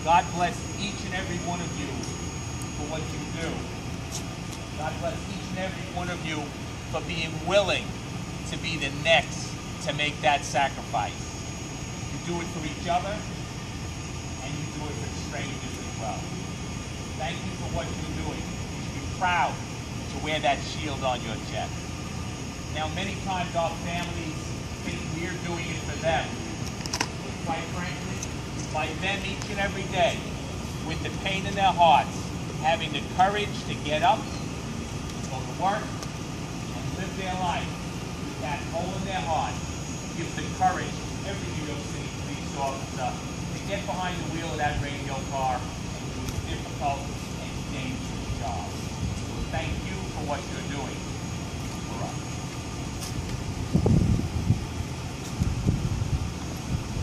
God bless each and every one of you for what you do. God bless each and every one of you for being willing to be the next to make that sacrifice. You do it for each other, and you do it for strangers as well. Thank you for what you're doing. You should be proud to wear that shield on your chest. Now, many times our families think we're doing it for them. But quite frankly, by them each and every day, with the pain in their hearts, having the courage to get up, go to work, and live their life with that hole in their heart, gives the courage to every New York City police officer to get behind the wheel of that radio car and do a difficult and dangerous job. So thank you for what you're doing.